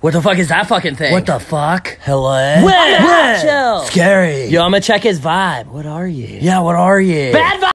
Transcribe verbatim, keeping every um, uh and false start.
What the fuck is that fucking thing? What the fuck? Hello? What? What? Chill. Scary. Yo, I'm gonna check his vibe. What are you? Yeah, what are you? Bad vibe.